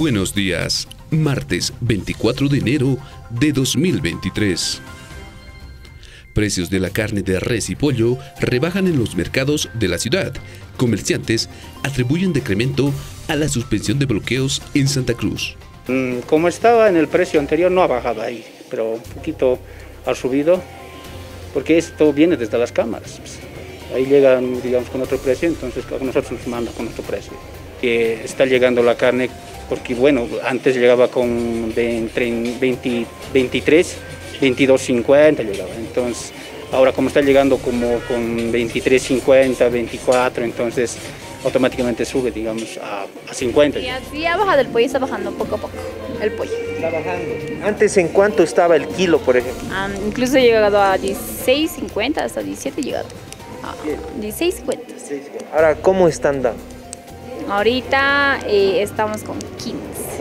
Buenos días, martes 24 de enero de 2023. Precios de la carne de res y pollo rebajan en los mercados de la ciudad. Comerciantes atribuyen decremento a la suspensión de bloqueos en Santa Cruz. Como estaba en el precio anterior, no ha bajado ahí, pero un poquito ha subido, porque esto viene desde las cámaras. Ahí llegan, digamos, con otro precio, entonces a nosotros nos manda con otro precio. Está llegando la carne, porque bueno, antes llegaba con entre 23, 22.50 llegaba, entonces ahora como está llegando como con 23.50, 24, entonces automáticamente sube, digamos, a 50. Y así ha bajado el pollo, está bajando poco a poco el pollo. Está bajando. Antes, ¿en cuánto estaba el kilo, por ejemplo? Incluso ha llegado a 16.50, hasta 17 ha llegado. 16.50. Ahora, ¿cómo están dando? Ahorita estamos con 15.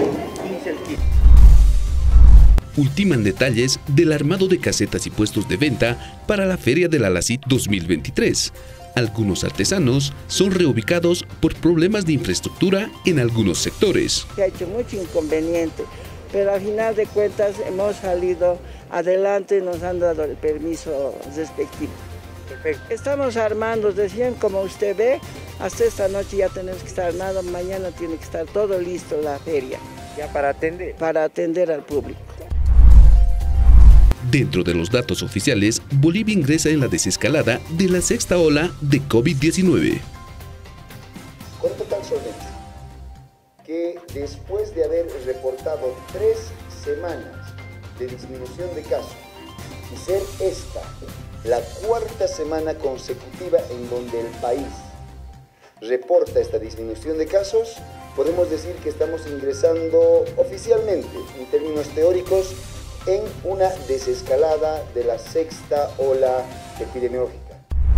Ultiman detalles del armado de casetas y puestos de venta para la Feria de la LACIT 2023. Algunos artesanos son reubicados por problemas de infraestructura en algunos sectores. Se ha hecho mucho inconveniente, pero al final de cuentas hemos salido adelante y nos han dado el permiso respectivo. Perfecto. Estamos armando, decían, como usted ve, hasta esta noche ya tenemos que estar armados, mañana tiene que estar todo listo la feria. Ya para atender. Para atender al público. Dentro de los datos oficiales, Bolivia ingresa en la desescalada de la sexta ola de COVID-19. Con total solvencia, que después de haber reportado 3 semanas de disminución de casos y ser esta la 4ª semana consecutiva en donde el país reporta esta disminución de casos, podemos decir que estamos ingresando oficialmente, en términos teóricos, en una desescalada de la sexta ola epidemiológica.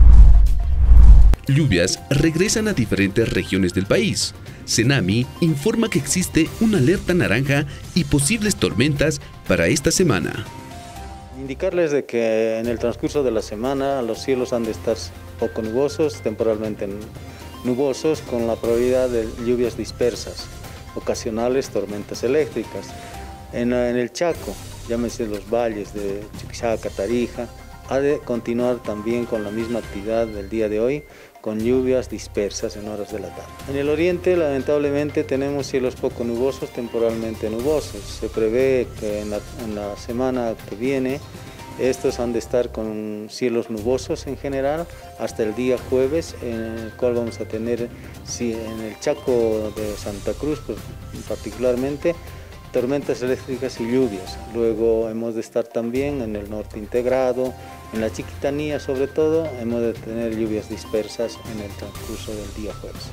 Lluvias regresan a diferentes regiones del país. Senami informa que existe una alerta naranja y posibles tormentas para esta semana. Indicarles de que en el transcurso de la semana los cielos han de estar poco nubosos, temporalmente nubosos, con la probabilidad de lluvias dispersas, ocasionales tormentas eléctricas. En el Chaco, llámese los valles de Chuquisaca, Tarija, ha de continuar también con la misma actividad del día de hoy, con lluvias dispersas en horas de la tarde. En el oriente, lamentablemente, tenemos cielos poco nubosos, temporalmente nubosos. Se prevé que en la semana que viene, estos han de estar con cielos nubosos en general, hasta el día jueves, en el cual vamos a tener, en el Chaco de Santa Cruz, pues, particularmente, tormentas eléctricas y lluvias. Luego hemos de estar también en el norte integrado, en la Chiquitanía sobre todo, hemos de tener lluvias dispersas en el transcurso del día jueves.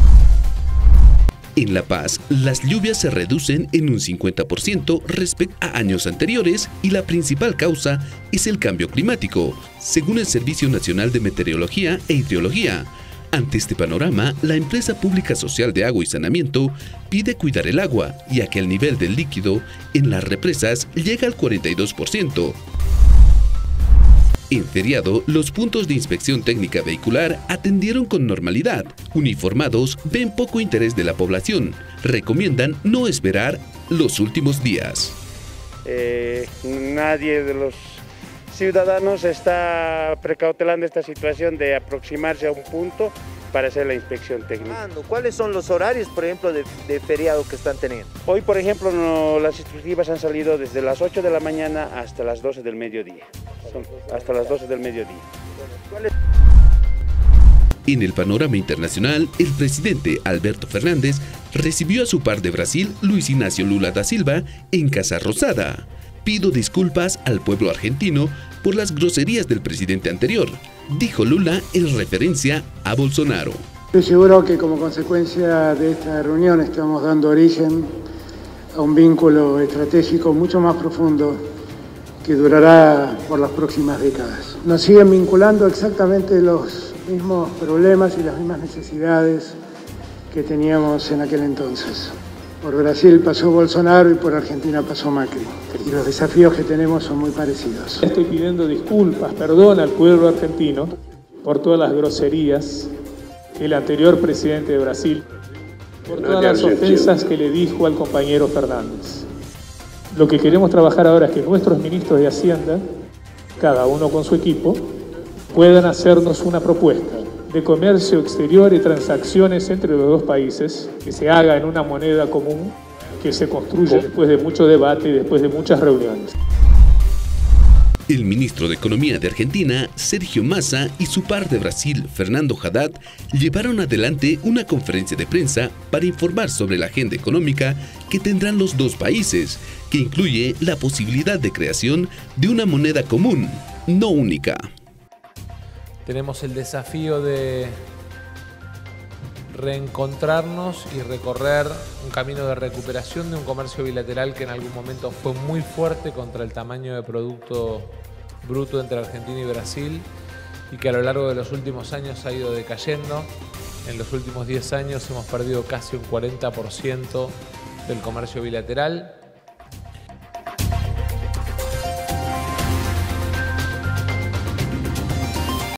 En La Paz, las lluvias se reducen en un 50% respecto a años anteriores y la principal causa es el cambio climático, según el Servicio Nacional de Meteorología e Hidrología. Ante este panorama, la empresa pública social de agua y saneamiento pide cuidar el agua, ya que el nivel del líquido en las represas llega al 42%. En feriado, los puntos de inspección técnica vehicular atendieron con normalidad. Uniformados ven poco interés de la población. Recomiendan no esperar los últimos días. Nadie de los ciudadanos está precautelando esta situación de aproximarse a un punto para hacer la inspección técnica. ¿Cuáles son los horarios, por ejemplo, de feriado que están teniendo? Hoy, por ejemplo, las instructivas han salido desde las 8 de la mañana hasta las 12 del mediodía. Hasta las 12 del mediodía. En el panorama internacional, el presidente Alberto Fernández recibió a su par de Brasil, Luis Ignacio Lula da Silva, en Casa Rosada. Pido disculpas al pueblo argentino por las groserías del presidente anterior, dijo Lula en referencia a Bolsonaro. Estoy seguro que como consecuencia de esta reunión estamos dando origen a un vínculo estratégico mucho más profundo que durará por las próximas décadas. Nos siguen vinculando exactamente los mismos problemas y las mismas necesidades que teníamos en aquel entonces. Por Brasil pasó Bolsonaro y por Argentina pasó Macri. Y los desafíos que tenemos son muy parecidos. Estoy pidiendo disculpas, perdón al pueblo argentino por todas las groserías que el anterior presidente de Brasil por todas las ofensas que le dijo al compañero Fernández. Lo que queremos trabajar ahora es que nuestros ministros de Hacienda, cada uno con su equipo, puedan hacernos una propuesta de comercio exterior y transacciones entre los dos países, que se haga en una moneda común, que se construya después de mucho debate y después de muchas reuniones. El ministro de Economía de Argentina, Sergio Massa, y su par de Brasil, Fernando Haddad, llevaron adelante una conferencia de prensa para informar sobre la agenda económica que tendrán los dos países, que incluye la posibilidad de creación de una moneda común, no única. Tenemos el desafío de reencontrarnos y recorrer un camino de recuperación de un comercio bilateral que en algún momento fue muy fuerte contra el tamaño de Producto Bruto entre Argentina y Brasil y que a lo largo de los últimos años ha ido decayendo. En los últimos 10 años hemos perdido casi un 40% del comercio bilateral.